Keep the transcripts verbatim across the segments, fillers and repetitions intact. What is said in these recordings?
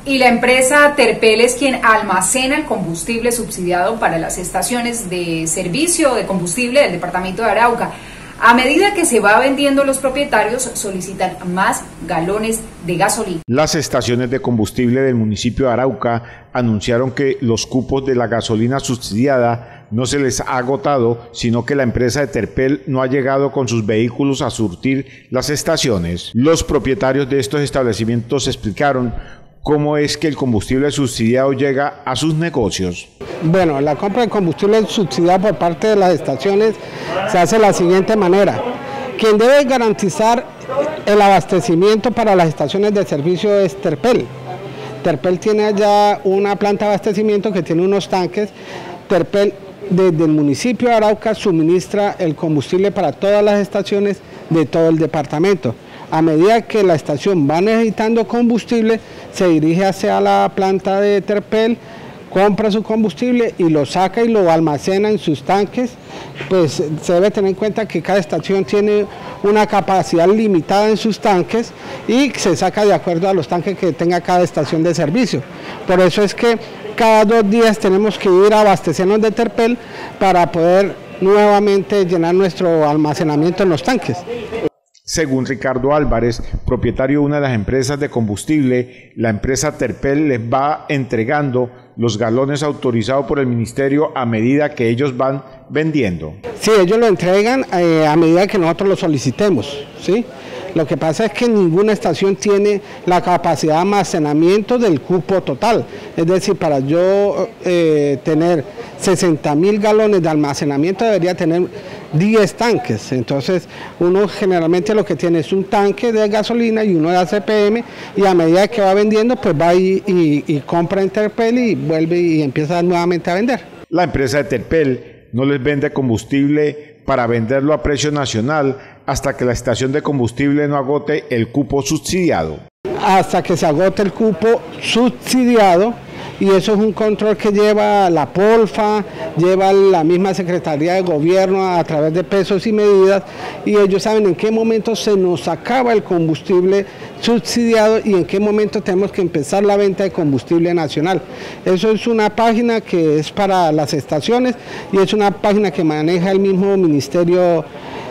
Y la empresa Terpel es quien almacena el combustible subsidiado para las estaciones de servicio de combustible del departamento de Arauca. A medida que se va vendiendo, los propietarios solicitan más galones de gasolina. Las estaciones de combustible del municipio de Arauca anunciaron que los cupos de la gasolina subsidiada no se les ha agotado, sino que la empresa de Terpel no ha llegado con sus vehículos a surtir las estaciones. Los propietarios de estos establecimientos explicaron cómo es que el combustible subsidiado llega a sus negocios. Bueno, la compra de combustible subsidiado por parte de las estaciones se hace de la siguiente manera. Quien debe garantizar el abastecimiento para las estaciones de servicio es Terpel. Terpel tiene allá una planta de abastecimiento que tiene unos tanques. Terpel desde el municipio de Arauca suministra el combustible para todas las estaciones de todo el departamento. A medida que la estación va necesitando combustible, se dirige hacia la planta de Terpel, compra su combustible y lo saca y lo almacena en sus tanques. Pues se debe tener en cuenta que cada estación tiene una capacidad limitada en sus tanques y se saca de acuerdo a los tanques que tenga cada estación de servicio. Por eso es que cada dos días tenemos que ir a abastecernos de Terpel para poder nuevamente llenar nuestro almacenamiento en los tanques. Según Ricardo Álvarez, propietario de una de las empresas de combustible, la empresa Terpel les va entregando los galones autorizados por el ministerio a medida que ellos van vendiendo. Sí, ellos lo entregan eh, a medida que nosotros lo solicitemos, ¿sí? Lo que pasa es que ninguna estación tiene la capacidad de almacenamiento del cupo total. Es decir, para yo eh, tener sesenta mil galones de almacenamiento debería tener diez tanques. Entonces uno generalmente lo que tiene es un tanque de gasolina y uno de A C P M, y a medida que va vendiendo pues va y, y, y compra en Terpel y vuelve y empieza nuevamente a vender. La empresa de Terpel no les vende combustible para venderlo a precio nacional hasta que la estación de combustible no agote el cupo subsidiado. Hasta que se agote el cupo subsidiado, y eso es un control que lleva la Polfa, lleva la misma Secretaría de Gobierno a través de pesos y medidas, y ellos saben en qué momento se nos acaba el combustible subsidiado y en qué momento tenemos que empezar la venta de combustible nacional. Eso es una página que es para las estaciones y es una página que maneja el mismo ministerio,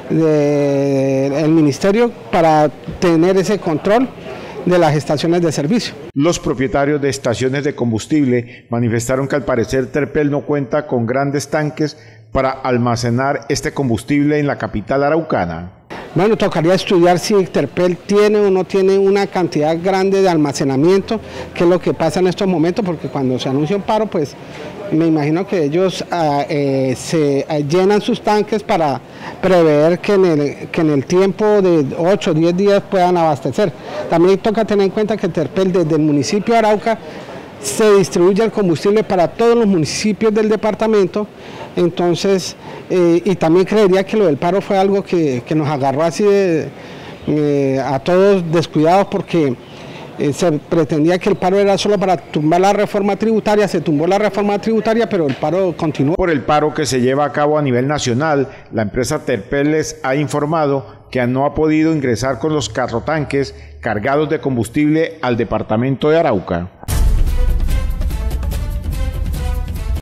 de, el ministerio para tener ese control de las estaciones de servicio. Los propietarios de estaciones de combustible manifestaron que al parecer Terpel no cuenta con grandes tanques para almacenar este combustible en la capital araucana. Bueno, tocaría estudiar si Terpel tiene o no tiene una cantidad grande de almacenamiento, qué es lo que pasa en estos momentos, porque cuando se anuncia un paro, pues me imagino que ellos uh, eh, se uh, llenan sus tanques para prever que en, el, que en el tiempo de ocho o diez días puedan abastecer. También toca tener en cuenta que Terpel desde el municipio de Arauca se distribuye el combustible para todos los municipios del departamento. Entonces, eh, y también creería que lo del paro fue algo que, que nos agarró así de, eh, a todos descuidados, porque eh, se pretendía que el paro era solo para tumbar la reforma tributaria. Se tumbó la reforma tributaria, pero el paro continuó. Por el paro que se lleva a cabo a nivel nacional, la empresa Terpel les ha informado que no ha podido ingresar con los carrotanques cargados de combustible al departamento de Arauca.